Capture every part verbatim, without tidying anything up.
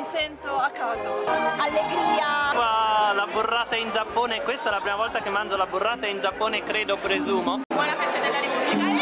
sento a casa. Allegria! Qua la burrata in Giappone, questa è la prima volta che mangio la burrata in Giappone, credo, presumo. Buona festa della Repubblica!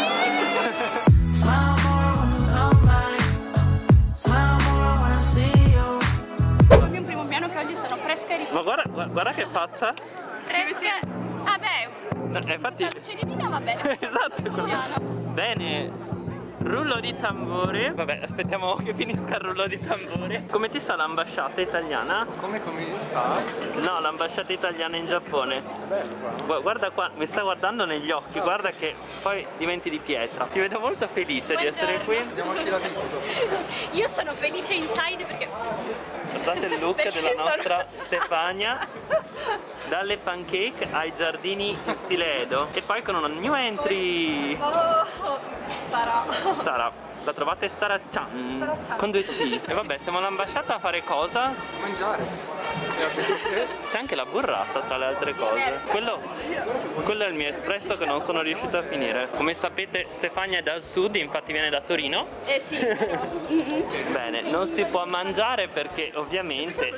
Proprio in primo piano che oggi sono fresca e Ma guarda, guarda, guarda che faccia! fresca. Vabbè, No, infatti... la luce divina va bene. Esatto, quello. Bene, rullo di tamburi. Vabbè, aspettiamo che finisca il rullo di tamburi. Come ti sta l'ambasciata italiana? Come come sta? No, l'ambasciata italiana in Giappone. Gu- Guarda qua, mi sta guardando negli occhi, guarda che poi diventi di pietra. Ti vedo molto felice di essere qui. Vediamo chi l'ha visto. Io sono felice inside perché... Guardate il look Perché della sono- nostra Stefania. Dalle pancake ai giardini in stile Edo. E poi con una new entry. Oh, sarà. Sara, la trovate Sara Chan, Sara-chan. con due C. E vabbè, siamo all'ambasciata a fare cosa? Mangiare. C'è anche la burrata tra le altre cose. Quello, quello è il mio espresso che non sono riuscito a finire. Come sapete Stefania è dal sud, infatti viene da Torino. Eh sì. Bene, non si può mangiare perché ovviamente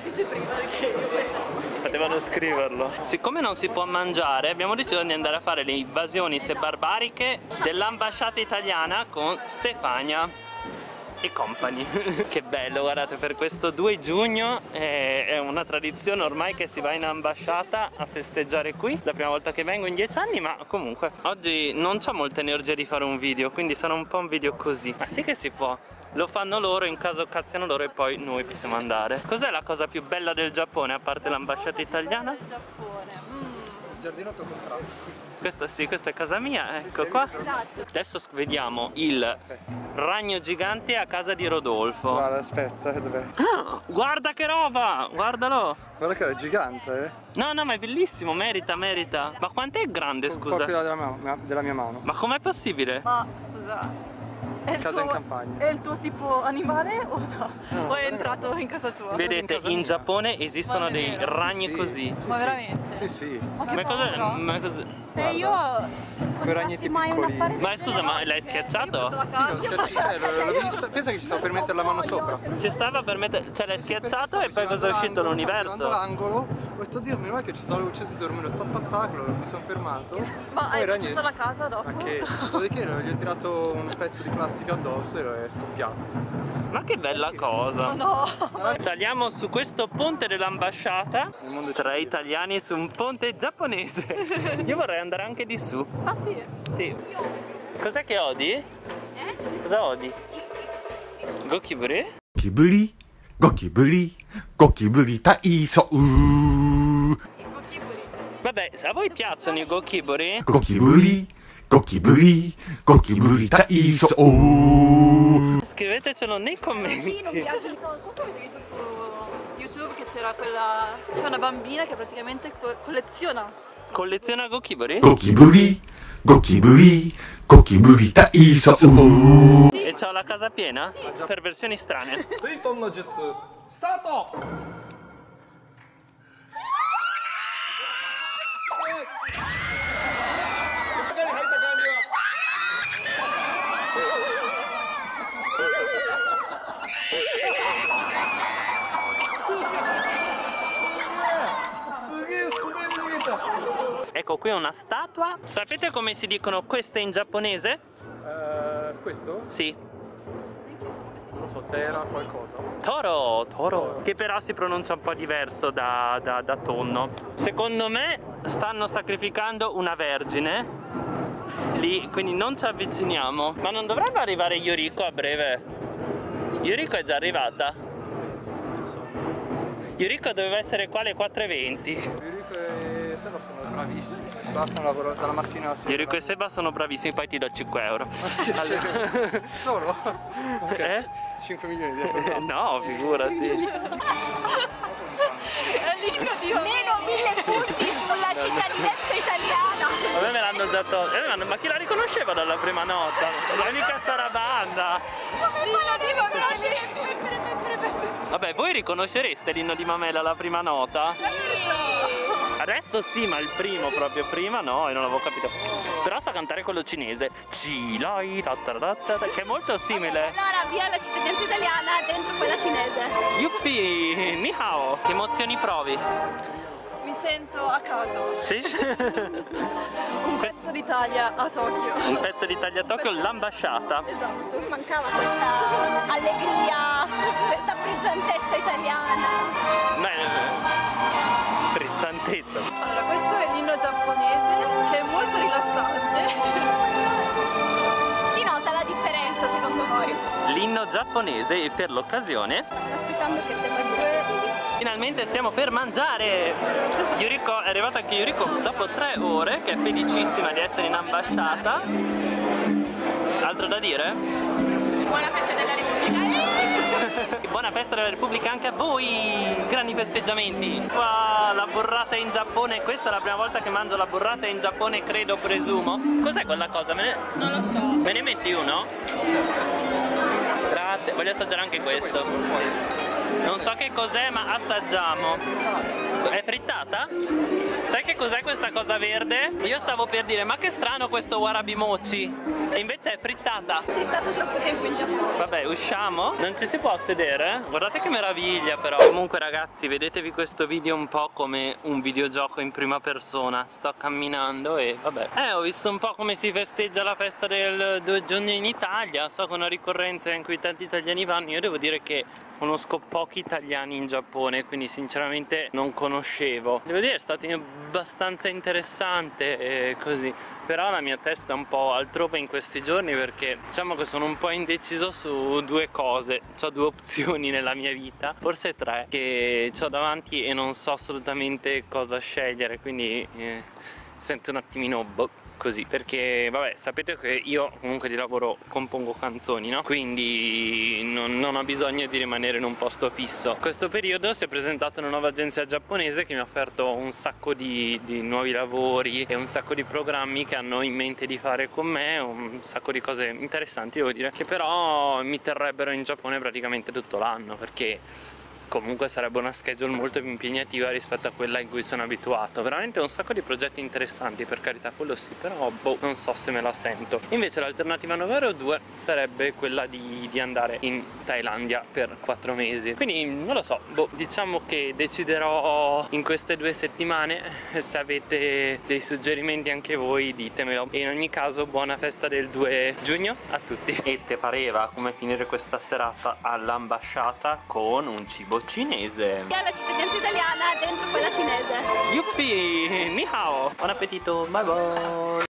potevano scriverlo. Siccome non si può mangiare, abbiamo deciso di andare a fare le invasioni se barbariche dell'ambasciata italiana con Stefania e company. Che bello, guardate, per questo due giugno è, è una tradizione ormai che si va in ambasciata a festeggiare qui. La prima volta che vengo in dieci anni, ma comunque oggi non c'ho molta energia di fare un video, quindi sarà un po' un video così. Ma sì che si può. Lo fanno loro, in caso cazziano loro e poi noi possiamo andare. Cos'è la cosa più bella del Giappone a parte l'ambasciata italiana? Il Giappone. Mm. Il giardino che ho comprato. Questa sì, questa è casa mia, ecco qua. Esatto. Adesso vediamo il ragno gigante a casa di Rodolfo. Guarda, aspetta, dov'è? Ah, guarda che roba, guardalo. Guarda che è gigante, eh? No, no, ma è bellissimo, merita, merita. Ma quant'è grande, Un po' scusa? quella della mia, della mia mano. Ma com'è possibile? Ma scusa, è il, Casa in tuo, campagna. è il tuo tipo animale o no? No, o è no, entrato in casa tua? Vedete, in casa in mia. Giappone esistono Ma dei davvero? ragni Sì, così. sì, Ma sì. veramente? Sì, sì. Ma che Ma cos'è? paura. Ma cos'è? Se io Quei ragnetti incontrassi mai un piccoli. affare Ma scusa, ma l'hai schiacciato? Sì, l'ho schiacciato, cioè, l'ho vista. Pensa che ci stavo per mettere la mano sopra. Ci stava per mettere. Cioè l'hai schiacciato e poi cosa è uscito l'universo? l'angolo, ho detto Dio, meno male che ci stava la luce si dormendo, tac tac tac, mi sono fermato. Ma Poi hai ragni- facciato la casa dopo? Ma che? Dopodiché gli ho tirato un pezzo di plastica addosso e è scoppiato. Ma che bella cosa! No! Saliamo su questo ponte dell'ambasciata. Nel mondo Tre italiani su un ponte giapponese. Io vorrei andare anche di su. Ah sì? Sì. Cos'è che odi? Eh? Cosa odi? Gokiburi? ゴキブリゴキブリゴキブリ体操 Vabbè, a voi piacciono i gokiburi? ゴキブリゴキブリゴキブリ体操 Scrivetecelo nei Sì, non commenti. piace il cosa che avete visto su YouTube che c'era quella. C'è una bambina che praticamente co- colleziona. Colleziona gokiburi? ゴキブリゴキブリゴキブリ体操 E c'ho la casa piena? Per versioni strane. ツイトンの術スタート。中に入った感じは。すげえ、すげえ滑り逃げた。 Ecco, qui è una statua. Sapete come si dicono queste in giapponese? Eh, questo? Sì. Non lo so, Tera, qualcosa. Toro, toro. Che però si pronuncia un po' diverso da, da, da tonno. Secondo me stanno sacrificando una vergine lì, quindi non ci avviciniamo. Ma non dovrebbe arrivare Yuriko a breve? Yuriko è già arrivata? Non so. Yuriko doveva essere qua alle quattro e venti. Yuriko e Seba sono bravissimi, si sbattono lavoro dalla mattina alla sera. Yuriko e Seba sono bravissimi, poi ti do cinque euro. Allora... Solo? Ok. Eh? cinque milioni di euro. No, figurati. È l'inno di Meno mille punti sulla cittadinanza italiana. A me me l'hanno già tolto. Eh, ma- Ma chi la riconosceva dalla prima nota? La mica Sarabanda. Vabbè, voi riconoscereste l'inno di Mamela alla prima nota? Sì. Adesso sì, ma il primo proprio prima no, e non avevo capito. Però sa cantare quello cinese. Ci lai, ta ta ta ta, che è molto simile. Allora via la cittadinanza italiana dentro quella cinese. Yuppi, ni hao. Che emozioni provi? Mi sento a casa. Sì? Un pezzo d'Italia a Tokyo. Un pezzo d'Italia a Tokyo, l'ambasciata. Esatto. Mancava questa allegria, questa frizzantezza italiana. Beh, frizzantezza. Allora, questo è l'inno giapponese che è molto rilassante. Si nota la differenza secondo voi? L'inno giapponese e per l'occasione Aspettando che sembra giusto. finalmente stiamo per mangiare. Yuriko, è arrivata anche Yuriko dopo tre ore, che è felicissima di essere in ambasciata. Altro da dire? Buona festa della Repubblica! Buona festa della Repubblica anche a voi! Grandi festeggiamenti! Wow, la burrata in Giappone, questa è la prima volta che mangio la burrata in Giappone, credo, presumo. Cos'è quella cosa? Me ne... Non lo so. Me ne metti uno? Grazie, voglio assaggiare anche questo. Non so che cos'è, ma assaggiamo. È frittata? Sai che cos'è questa cosa verde? Io stavo per dire, ma che strano questo warabi mochi. E invece è frittata. Sei stato troppo tempo in Giappone. Vabbè, usciamo? Non ci si può sedere? Guardate che meraviglia però. Comunque ragazzi, vedetevi questo video un po' come un videogioco in prima persona. Sto camminando e vabbè. Eh, ho visto un po' come si festeggia la festa del due giugno in Italia. So che è una ricorrenza in cui tanti italiani vanno. Io devo dire che conosco pochi italiani in Giappone, quindi sinceramente non conoscevo. Devo dire è stato abbastanza interessante e così. Però la mia testa è un po' altrove in questi giorni perché diciamo che sono un po' indeciso su due cose. Ho due opzioni nella mia vita, forse tre, che ho davanti e non so assolutamente cosa scegliere, quindi eh, sento un attimino boh, così, perché vabbè, sapete che io comunque di lavoro compongo canzoni, no? Quindi non, non ho bisogno di rimanere in un posto fisso. In questo periodo si è presentata una nuova agenzia giapponese che mi ha offerto un sacco di, di nuovi lavori e un sacco di programmi che hanno in mente di fare con me, un sacco di cose interessanti devo dire, che però mi terrebbero in Giappone praticamente tutto l'anno, perché comunque sarebbe una schedule molto più impegnativa rispetto a quella in cui sono abituato. Veramente un sacco di progetti interessanti, per carità, quello sì, però boh, non so se me la sento. Invece l'alternativa numero due sarebbe quella di, di andare in Thailandia per quattro mesi. Quindi non lo so, boh, diciamo che deciderò in queste due settimane. Se avete dei suggerimenti anche voi ditemelo. E in ogni caso buona festa del due giugno a tutti. E te pareva come finire questa serata all'ambasciata con un cibo cinese. Via la cittadinanza italiana dentro quella cinese. Yuppi, ni hao. Buon appetito, bye bye.